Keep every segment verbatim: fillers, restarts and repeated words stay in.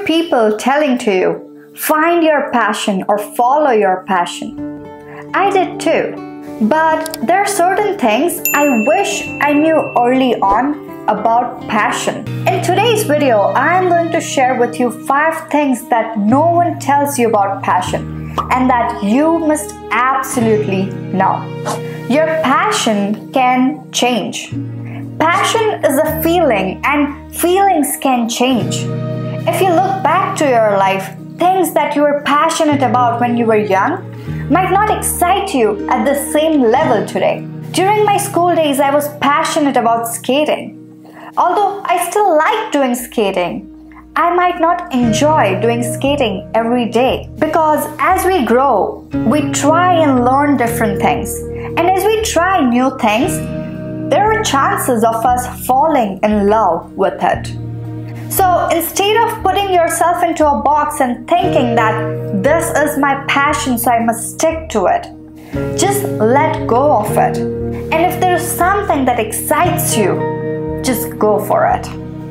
people telling to you, find your passion or follow your passion. I did too. But there are certain things I wish I knew early on about passion. In today's video, I am going to share with you five things that no one tells you about passion and that you must absolutely know. Your passion can change. Passion is a feeling and feelings can change. If you look back to your life, things that you were passionate about when you were young might not excite you at the same level today. During my school days, I was passionate about skating. Although I still like doing skating, I might not enjoy doing skating every day because as we grow, we try and learn different things. And as we try new things, there are chances of us falling in love with it. So instead of putting yourself into a box and thinking that this is my passion, so I must stick to it, just let go of it. And if there's something that excites you, just go for it.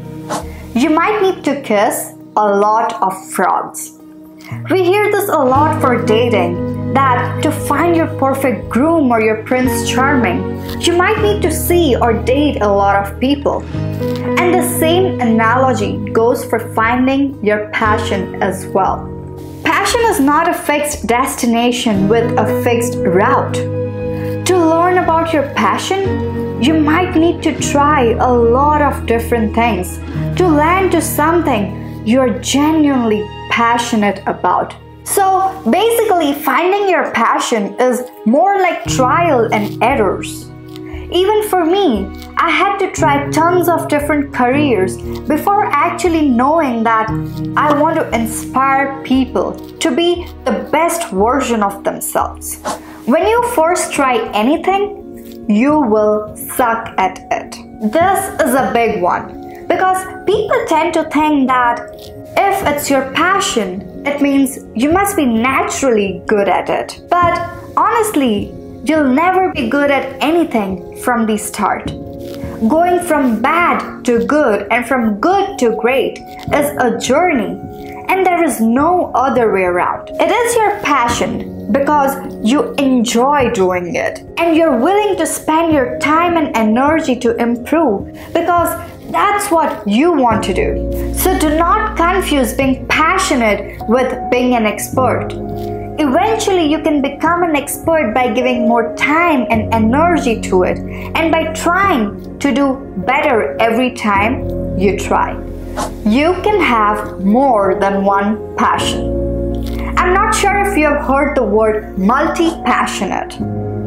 You might need to kiss a lot of frogs. We hear this a lot for dating, that to find your perfect groom or your prince charming, you might need to see or date a lot of people. And the same analogy goes for finding your passion as well. Passion is not a fixed destination with a fixed route. To learn about your passion, you might need to try a lot of different things to land to something you're genuinely passionate about. So basically, finding your passion is more like trial and errors. Even for me, I had to try tons of different careers before actually knowing that I want to inspire people to be the best version of themselves. When you first try anything, you will suck at it. This is a big one because people tend to think that if it's your passion, it means you must be naturally good at it. But honestly, you'll never be good at anything from the start. Going from bad to good and from good to great is a journey, and there is no other way around. It is your passion because you enjoy doing it and you're willing to spend your time and energy to improve because that's what you want to do. So do not confuse being passionate with being an expert. Eventually, you can become an expert by giving more time and energy to it and by trying to do better every time you try. You can have more than one passion. I'm not sure if you have heard the word multi-passionate.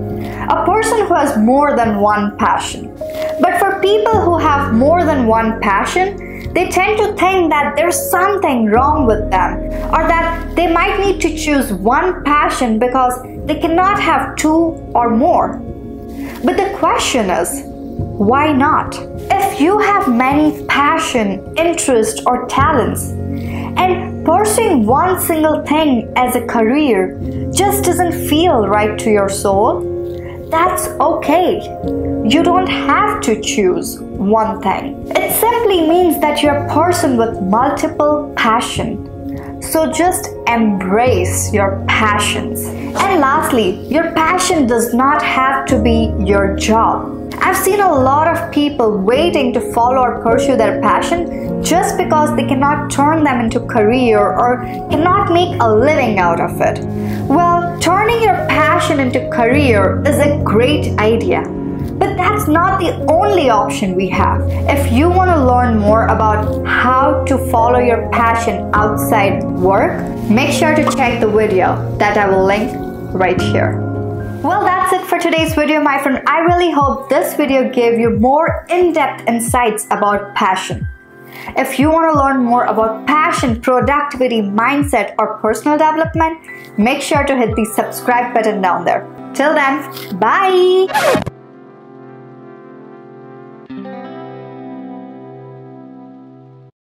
A person who has more than one passion. But for people who have more than one passion, they tend to think that there's something wrong with them or that they might need to choose one passion because they cannot have two or more. But the question is, why not? If you have many passion, interests, or talents, and pursuing one single thing as a career just doesn't feel right to your soul, that's okay. You don't have to choose one thing. It simply means that you're a person with multiple passions. So just embrace your passions. And lastly, your passion does not have to be your job. I've seen a lot of people waiting to follow or pursue their passion just because they cannot turn them into a career or cannot make a living out of it. Well, turning your passion into career is a great idea. But that's not the only option we have. If you want to learn more about how to follow your passion outside work, make sure to check the video that I will link right here. Well, that's it for today's video, my friend. I really hope this video gave you more in-depth insights about passion. If you want to learn more about passion, productivity, mindset, or personal development, make sure to hit the subscribe button down there. Till then, bye!